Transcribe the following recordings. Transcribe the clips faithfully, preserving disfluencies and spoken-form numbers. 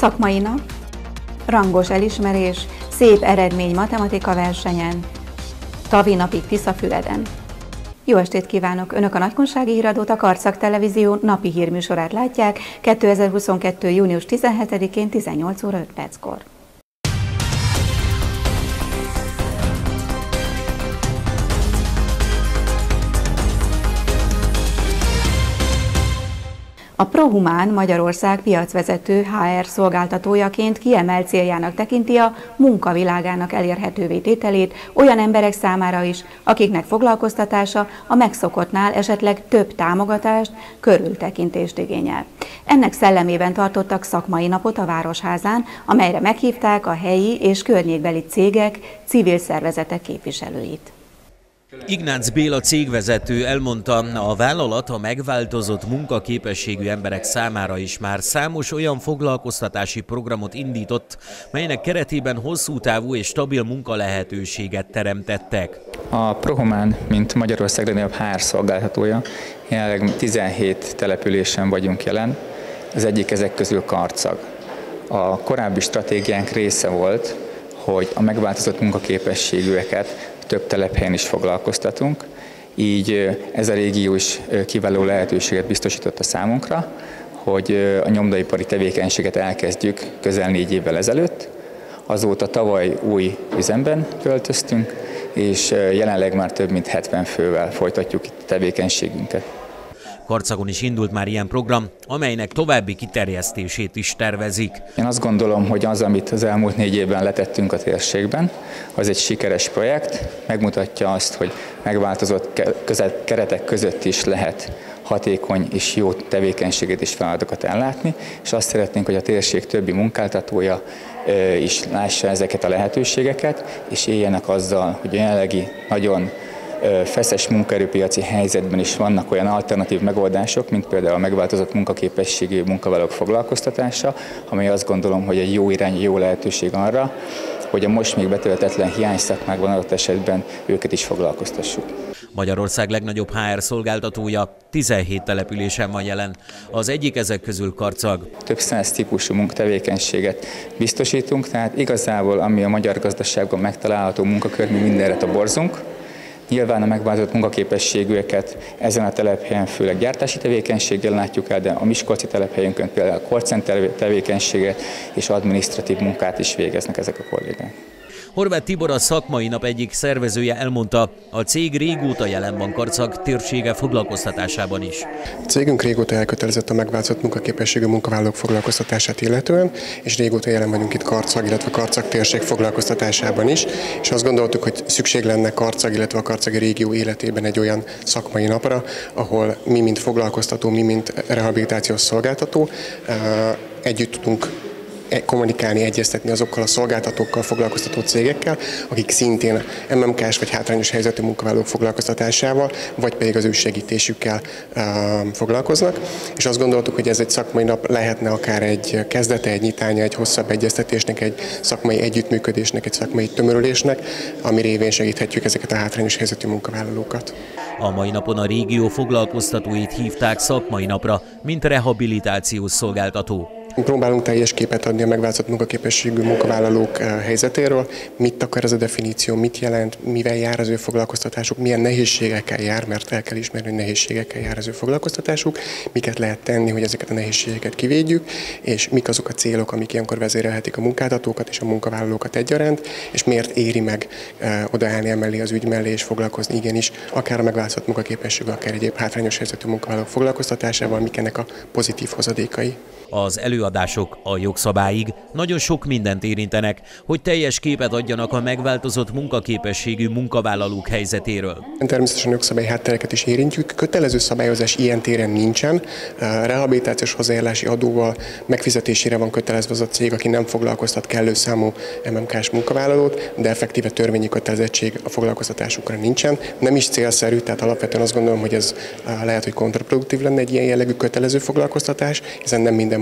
Szakmai nap, rangos elismerés, szép eredmény matematika versenyen, tavi napig Tiszafüreden. Jó estét kívánok! Önök a Nagykunsági Híradót, a Karcag Televízió napi hírműsorát látják kétezer-huszonkettő. június tizenhetedikén tizennyolc óra öt perckor. A Prohumán Magyarország piacvezető há er szolgáltatójaként kiemelt céljának tekinti a munkavilágának elérhetővé tételét olyan emberek számára is, akiknek foglalkoztatása a megszokottnál esetleg több támogatást, körültekintést igényel. Ennek szellemében tartottak szakmai napot a Városházán, amelyre meghívták a helyi és környékbeli cégek, civil szervezetek képviselőit. Ignác Béla cégvezető elmondta, a vállalat a megváltozott munkaképességű emberek számára is már számos olyan foglalkoztatási programot indított, melynek keretében hosszú távú és stabil munkalehetőséget teremtettek. A Prohumán, mint Magyarország legnagyobb há er szolgáltatója, jelenleg tizenhét településen vagyunk jelen, az egyik ezek közül Karcag. A korábbi stratégiánk része volt, hogy a megváltozott munkaképességűeket több telephelyen is foglalkoztatunk, így ez a régió is kiváló lehetőséget biztosított a számunkra, hogy a nyomdaipari tevékenységet elkezdjük közel négy évvel ezelőtt. Azóta tavaly új üzemben költöztünk, és jelenleg már több mint hetven fővel folytatjuk itt a tevékenységünket. Karcagon is indult már ilyen program, amelynek további kiterjesztését is tervezik. Én azt gondolom, hogy az, amit az elmúlt négy évben letettünk a térségben, az egy sikeres projekt, megmutatja azt, hogy megváltozott keretek között is lehet hatékony és jó tevékenységet és feladatokat ellátni, és azt szeretnénk, hogy a térség többi munkáltatója is lássa ezeket a lehetőségeket, és éljenek azzal, hogy a jelenlegi nagyon feszes munkaerőpiaci helyzetben is vannak olyan alternatív megoldások, mint például a megváltozott munkaképességű munkavállalók foglalkoztatása, amely azt gondolom, hogy egy jó irány, jó lehetőség arra, hogy a most még betöltetlen hiányszakmákban adott esetben őket is foglalkoztassuk. Magyarország legnagyobb há er szolgáltatója tizenhét településen van jelen, az egyik ezek közül Karcag. Több száz típusú munkatevékenységet biztosítunk, tehát igazából ami a magyar gazdaságban megtalálható munkakör, mi mindenre toborzunk. Nyilván a megváltozott munkaképességűeket ezen a telephelyen főleg gyártási tevékenységgel látjuk el, de a miskolci telephelyünkön például a call center tevékenységet és adminisztratív munkát is végeznek ezek a kollégák. Horváth Tibor, a szakmai nap egyik szervezője elmondta, a cég régóta jelen van Karcag térsége foglalkoztatásában is. A cégünk régóta elkötelezett a megváltozott munkaképességű munkavállalók foglalkoztatását illetően, és régóta jelen vagyunk itt Karcag, illetve Karcag térség foglalkoztatásában is, és azt gondoltuk, hogy szükség lenne Karcag, illetve a karcagi régió életében egy olyan szakmai napra, ahol mi, mint foglalkoztató, mi, mint rehabilitációs szolgáltató együtt tudunk kommunikálni, egyeztetni azokkal a szolgáltatókkal, foglalkoztató cégekkel, akik szintén em em ká-s vagy hátrányos helyzetű munkavállalók foglalkoztatásával, vagy pedig az ő segítésükkel uh, foglalkoznak. És azt gondoltuk, hogy ez egy szakmai nap lehetne akár egy kezdete, egy nyitánya, egy hosszabb egyeztetésnek, egy szakmai együttműködésnek, egy szakmai tömörülésnek, ami révén segíthetjük ezeket a hátrányos helyzetű munkavállalókat. A mai napon a régió foglalkoztatóit hívták szakmai napra, mint rehabilitációs szolgáltató. Próbálunk teljes képet adni a megváltozott munkaképességű munkavállalók helyzetéről. Mit akar ez a definíció, mit jelent, mivel jár az ő foglalkoztatásuk, milyen nehézségekkel jár, mert el kell ismerni, hogy nehézségekkel jár az ő foglalkoztatásuk, miket lehet tenni, hogy ezeket a nehézségeket kivédjük, és mik azok a célok, amik ilyenkor vezérelhetik a munkáltatókat és a munkavállalókat egyaránt, és miért éri meg e, odaállni emellé az ügy mellé és foglalkozni igenis, akár a megváltozott munkaképességű, akár egyéb hátrányos helyzetű munkavállalók foglalkoztatásával, mik ennek a pozitív hozadékai. Az előadások a jogszabályig nagyon sok mindent érintenek, hogy teljes képet adjanak a megváltozott munkaképességű munkavállalók helyzetéről. Természetesen jogszabályi háttereket is érintjük, kötelező szabályozás ilyen téren nincsen. Rehabilitációs hozzájárulási adóval megfizetésére van kötelezve az a cég, aki nem foglalkoztat kellő számú em em ká-s munkavállalót, de effektíve törvényi kötelezettség a foglalkoztatásukra nincsen. Nem is célszerű, tehát alapvetően azt gondolom, hogy ez lehet, hogy kontraproduktív lenne egy ilyen jellegű kötelező foglalkoztatás, hiszen nem minden munkáltató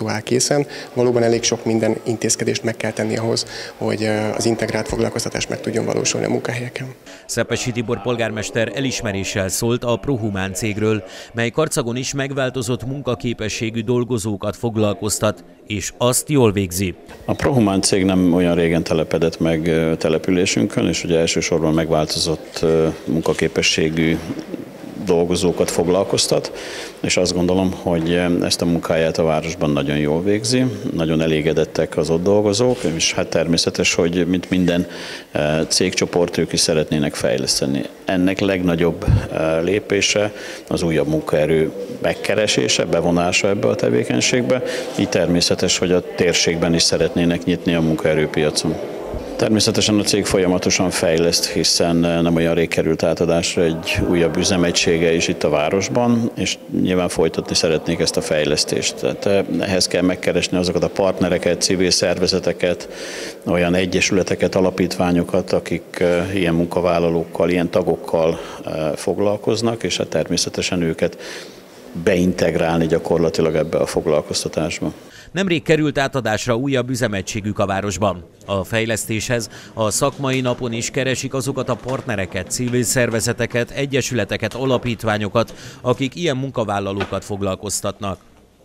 munkáltató áll készen. Valóban elég sok minden intézkedést meg kell tenni ahhoz, hogy az integrált foglalkoztatás meg tudjon valósulni a munkahelyeken. Szepessy Tibor polgármester elismeréssel szólt a Prohumán cégről, mely Karcagon is megváltozott munkaképességű dolgozókat foglalkoztat, és azt jól végzi. A Prohumán cég nem olyan régen telepedett meg településünkön, és ugye elsősorban megváltozott munkaképességű dolgozókat foglalkoztat, és azt gondolom, hogy ezt a munkáját a városban nagyon jól végzi, nagyon elégedettek az ott dolgozók, és hát természetes, hogy mint minden cégcsoport ők is szeretnének fejleszteni. Ennek legnagyobb lépése az újabb munkaerő megkeresése, bevonása ebbe a tevékenységbe, így természetes, hogy a térségben is szeretnének nyitni a munkaerőpiacon. Természetesen a cég folyamatosan fejleszt, hiszen nem olyan rég került átadásra egy újabb üzemegysége is itt a városban, és nyilván folytatni szeretnék ezt a fejlesztést. Tehát ehhez kell megkeresni azokat a partnereket, civil szervezeteket, olyan egyesületeket, alapítványokat, akik ilyen munkavállalókkal, ilyen tagokkal foglalkoznak, és hát természetesen őket beintegrálni gyakorlatilag ebbe a foglalkoztatásba. Nemrég került átadásra újabb üzemegységük a városban. A fejlesztéshez a szakmai napon is keresik azokat a partnereket, civil szervezeteket, egyesületeket, alapítványokat, akik ilyen munkavállalókat foglalkoztatnak.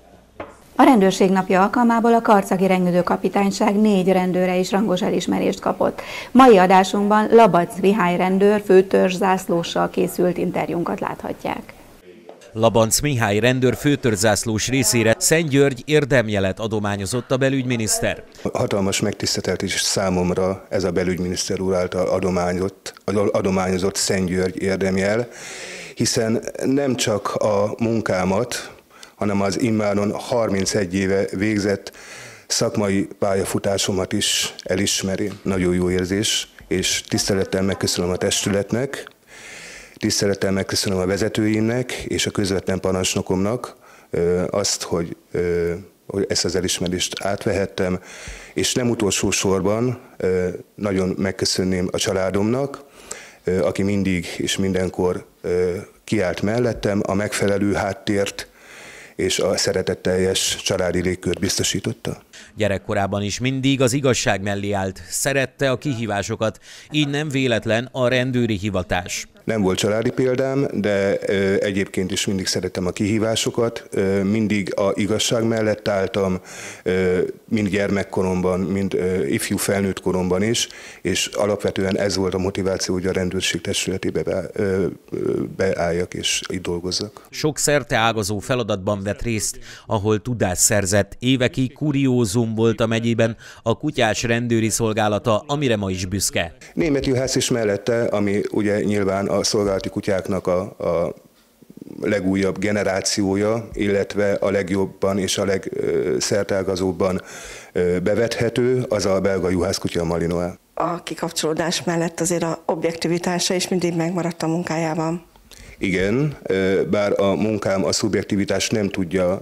A rendőrség napja alkalmából a karcagi rengüdő kapitányság négy rendőre is rangos elismerést kapott. Mai adásunkban Labac Mihály rendőr főtörzszászlóssal készült interjúnkat láthatják. Labanc Mihály rendőr főtörzszászlós részére Szentgyörgy érdemjelet adományozott a belügyminiszter. Hatalmas megtiszteltetés számomra ez a belügyminiszter úr által adományozott, adományozott Szentgyörgy érdemjel, hiszen nem csak a munkámat, hanem az immáron harmincegy éve végzett szakmai pályafutásomat is elismeri. Nagyon jó érzés, és tisztelettel megköszönöm a testületnek, tisztelettel megköszönöm a vezetőimnek és a közvetlen parancsnokomnak azt, hogy, hogy ezt az elismerést átvehettem, és nem utolsó sorban nagyon megköszönném a családomnak, aki mindig és mindenkor kiállt mellettem, a megfelelő háttért és a szeretetteljes családi légkört biztosította. Gyerekkorában is mindig az igazság mellé állt, szerette a kihívásokat, így nem véletlen a rendőri hivatás. Nem volt családi példám, de egyébként is mindig szerettem a kihívásokat, mindig a igazság mellett álltam, mind gyermekkoromban, mind ifjú felnőtt koromban is, és alapvetően ez volt a motiváció, hogy a rendőrség testületébe beálljak és itt dolgozzak. Sok szerteágazó feladatban vett részt, ahol tudást szerzett. Évekig kuriózum volt a megyében a kutyás rendőri szolgálata, amire ma is büszke. Németjuhász is mellette, ami ugye nyilván a szolgálati kutyáknak a, a legújabb generációja, illetve a legjobban és a legszerteágazóbban bevethető, az a belga juhász kutya Malinois. A kikapcsolódás mellett azért a objektivitása is mindig megmaradt a munkájában. Igen, bár a munkám a szubjektivitást nem tudja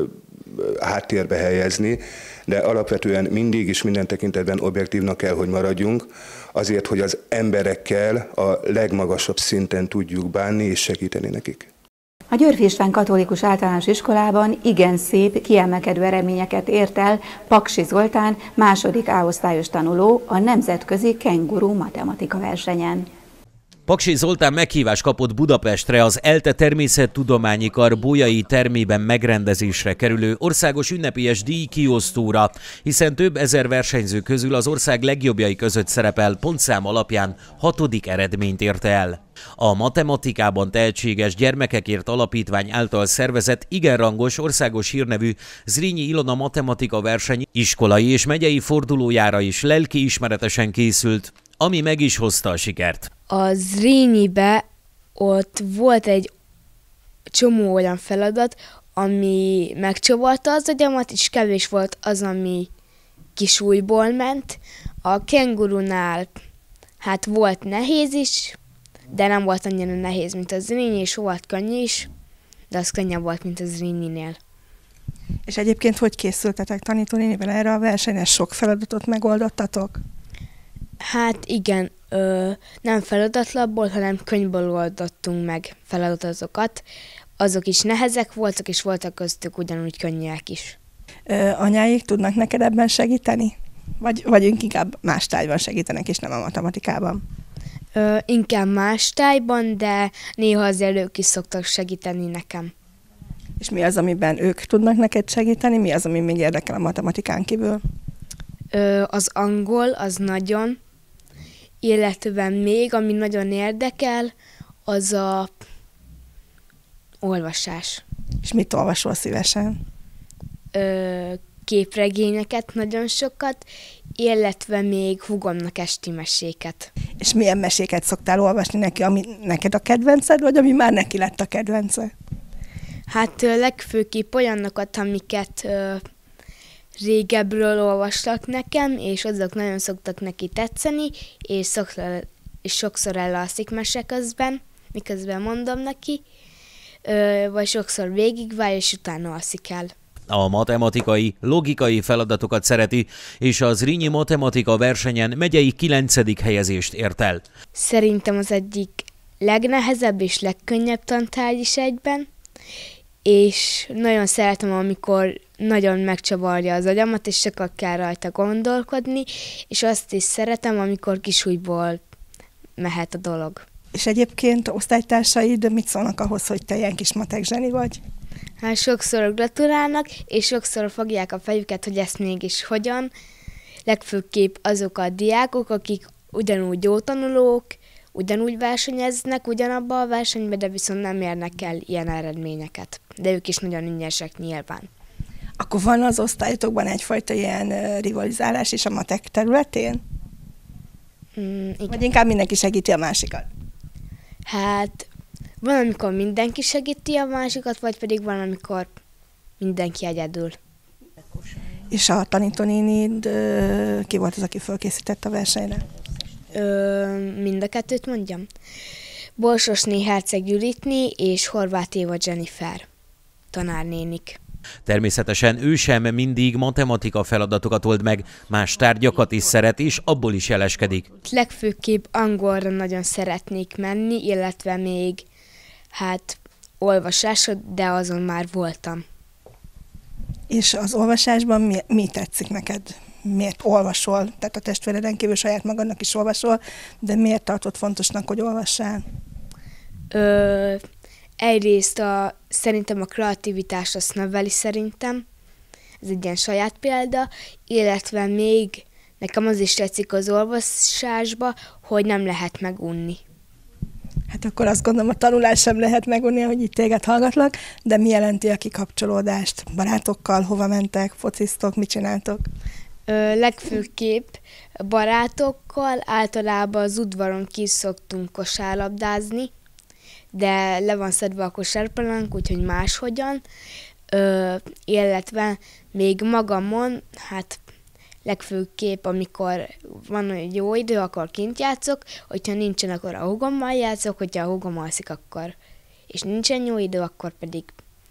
háttérbe helyezni, de alapvetően mindig és minden tekintetben objektívnak kell, hogy maradjunk, azért, hogy az emberekkel a legmagasabb szinten tudjuk bánni és segíteni nekik. A Györfi István Katolikus Általános Iskolában igen szép, kiemelkedő eredményeket ért el Paksi Zoltán, második A-osztályos tanuló a nemzetközi kenguru matematika versenyen. Paksi Zoltán meghívást kapott Budapestre az ELTE Természettudományi Kar bolyai termében megrendezésre kerülő országos ünnepélyes díjkiosztóra, hiszen több ezer versenyző közül az ország legjobbjai között szerepel, pontszám alapján hatodik eredményt érte el. A matematikában tehetséges gyermekekért alapítvány által szervezett igen rangos országos hírnevű Zrínyi Ilona matematika verseny iskolai és megyei fordulójára is lelkiismeretesen készült, ami meg is hozta a sikert. A Zrínyibe ott volt egy csomó olyan feladat, ami megcsavarta az agyamat, és kevés volt az, ami kisújból ment. A kengurunál hát volt nehéz is, de nem volt annyira nehéz, mint a Zrínyi, és volt könnyű is, de az könnyebb volt, mint a Zrínyinél. És egyébként hogy készültetek tanítónénivel erre a versenyre? Sok feladatot megoldottatok? Hát igen, ö, nem feladatlapból, hanem könyvből oldottunk meg feladatokat. Azok is nehezek voltak, és voltak köztük ugyanúgy könnyűek is. Anyáik tudnak neked ebben segíteni? Vagy, vagy inkább más tárgyban segítenek, és nem a matematikában? Ö, inkább más tájban, de néha azért ők is szoktak segíteni nekem. És mi az, amiben ők tudnak neked segíteni? Mi az, ami még érdekel a matematikán kívül? Ö, az angol, az nagyon, illetve még, ami nagyon érdekel, az a olvasás. És mit olvasol szívesen? Ö, képregényeket nagyon sokat, illetve még húgomnak esti meséket. És milyen meséket szoktál olvasni neki, ami neked a kedvenced, vagy ami már neki lett a kedvence? Hát legfőképp olyanokat, amiket ö, régebről olvastak nekem, és azok nagyon szoktak neki tetszeni, és sokszor, és sokszor elalszik mese közben, miközben mondom neki, ö, vagy sokszor végigvár, és utána alszik el. A matematikai, logikai feladatokat szereti, és az Zrínyi matematika versenyen megyei kilencedik helyezést ért el. Szerintem az egyik legnehezebb és legkönnyebb tantárgy is egyben, és nagyon szeretem, amikor nagyon megcsavarja az agyamat, és sokat kell rajta gondolkodni, és azt is szeretem, amikor kisújból mehet a dolog. És egyébként osztálytársaid mit szólnak ahhoz, hogy te ilyen kis matek zseni vagy? Hát sokszor gratulálnak, és sokszor fogják a fejüket, hogy ezt mégis hogyan. Legfőképp azok a diákok, akik ugyanúgy jó tanulók, ugyanúgy versenyeznek ugyanabban a versenyben, de viszont nem érnek el ilyen eredményeket. De ők is nagyon ügyesek nyilván. Akkor van az osztályotokban egyfajta ilyen rivalizálás is a matek területén? Mm, Vagy inkább mindenki segíti a másikat? Hát van, amikor mindenki segíti a másikat, vagy pedig van, amikor mindenki egyedül. És a tanítónénid ki volt az, aki fölkészített a versenyre? Ö, mind a kettőt mondjam. Borsosné Herceg Juditné és Horváth Éva Jennifer tanárnénik. Természetesen ő sem mindig matematika feladatokat old meg, más tárgyakat is szeret, és abból is jeleskedik. Legfőképp angolra nagyon szeretnék menni, illetve még hát olvasásod, de azon már voltam. És az olvasásban mi, mi tetszik neked? Miért olvasol? Tehát a testvéreden kívül saját magadnak is olvasol, de miért tartod fontosnak, hogy olvassál? Ö, egyrészt a, szerintem a kreativitást azt növeli szerintem, ez egy ilyen saját példa, illetve még nekem az is tetszik az olvasásba, hogy nem lehet megunni. Hát akkor azt gondolom, a tanulás sem lehet megunni, hogy itt téged hallgatlak, de mi jelenti a kikapcsolódást? Barátokkal, hova mentek, fociztok, mit csináltok? Ö, legfőképp barátokkal, általában az udvaron ki szoktunk kosárlabdázni, de le van szedve a kosárpalánk, úgyhogy máshogyan, Ö, illetve még magamon, hát legfőképp, amikor van olyan jó idő, akkor kint játszok, hogyha nincsen, akkor a húgommal játszok, hogyha a húgom alszik, akkor, és nincsen jó idő, akkor pedig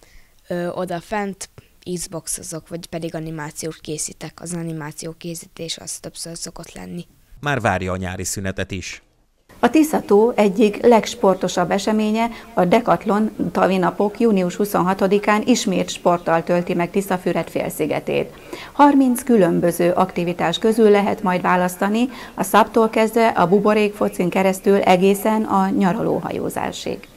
ö, odafent Xboxozok, vagy pedig animációt készítek. Az animáció készítés az többször szokott lenni. Már várja a nyári szünetet is. A Tisza-tó egyik legsportosabb eseménye, a Decathlon tavinapok június huszonhatodikán ismét sporttal tölti meg Tiszafüred félszigetét. harminc különböző aktivitás közül lehet majd választani, a szabtól kezdve a buborékfocin keresztül egészen a nyaralóhajózásig.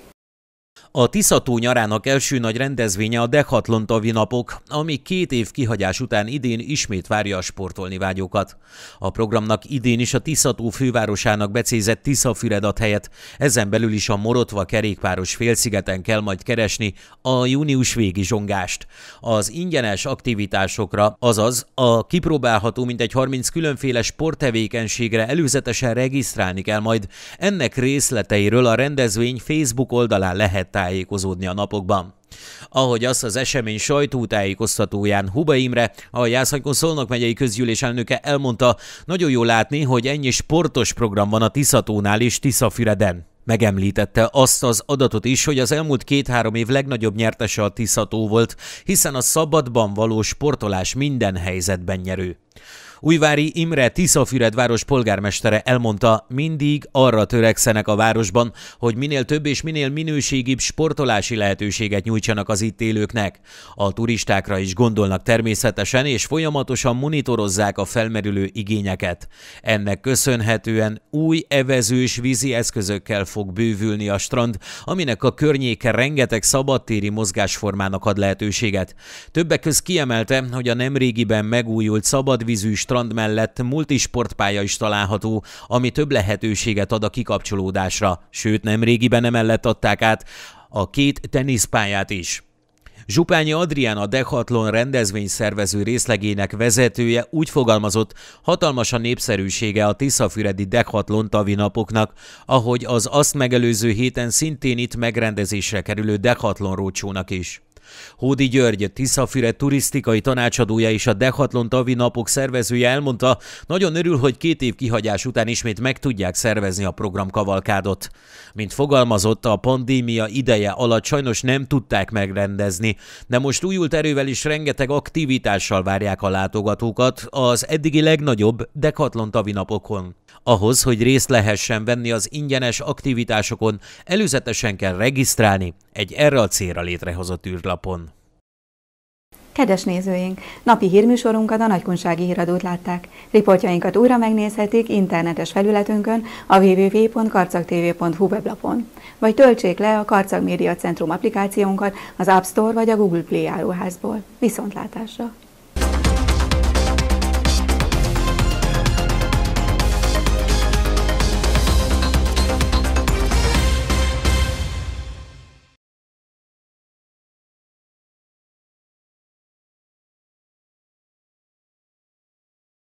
A Tisza-tó nyarának első nagy rendezvénye a Decathlon tavinapok, ami két év kihagyás után idén ismét várja a sportolni vágyókat. A programnak idén is a Tisza-tó fővárosának becézett Tiszafüred ad helyet, ezen belül is a Morotva kerékpáros félszigeten kell majd keresni a június végi zsongást. Az ingyenes aktivitásokra, azaz a kipróbálható mintegy harminc különféle sporttevékenységre előzetesen regisztrálni kell majd. Ennek részleteiről a rendezvény Facebook oldalán lehet tájékozódni a napokban. Ahogy azt az esemény sajtótájékoztatóján Huba Imre, a Jászai-Szolnok megyei közgyűlés elnöke elmondta, nagyon jó látni, hogy ennyi sportos program van a Tisza-tónál és Tiszafüreden. Megemlítette azt az adatot is, hogy az elmúlt két-három év legnagyobb nyertese a Tisza-tó volt, hiszen a szabadban való sportolás minden helyzetben nyerő. Újvári Imre Tiszafüredváros polgármestere elmondta, mindig arra törekszenek a városban, hogy minél több és minél minőségibb sportolási lehetőséget nyújtsanak az itt élőknek. A turistákra is gondolnak természetesen, és folyamatosan monitorozzák a felmerülő igényeket. Ennek köszönhetően új evezős vízi eszközökkel fog bővülni a strand, aminek a környéke rengeteg szabadtéri mozgásformának ad lehetőséget. Többek közt kiemelte, hogy a nemrégiben megújult szabadvízű strand mellett multisportpálya is található, ami több lehetőséget ad a kikapcsolódásra, sőt nemrégiben emellett adták át a két teniszpályát is. Zsupányi Adrián, a Decathlon rendezvényszervező részlegének vezetője úgy fogalmazott, hatalmas a népszerűsége a tiszafüredi Decathlon tavi napoknak, ahogy az azt megelőző héten szintén itt megrendezésre kerülő Decathlon rócsónak is. Hódi György, Tiszafüred turisztikai tanácsadója és a Decathlon tavi napok szervezője elmondta, nagyon örül, hogy két év kihagyás után ismét meg tudják szervezni a programkavalkádot. Mint fogalmazott, a pandémia ideje alatt sajnos nem tudták megrendezni, de most újult erővel is rengeteg aktivitással várják a látogatókat az eddigi legnagyobb Decathlon tavi napokon. Ahhoz, hogy részt lehessen venni az ingyenes aktivitásokon, előzetesen kell regisztrálni egy erre a célra létrehozott űrlapon. Kedves nézőink! Napi hírműsorunkat, a Nagykunsági Híradót látták. Riportjainkat újra megnézhetik internetes felületünkön, a double-u double-u double-u pont karcagtv pont hu weblapon. Vagy töltsék le a Karcag Média Centrum applikációnkat az App Store vagy a Google Play áruházból. Viszontlátásra!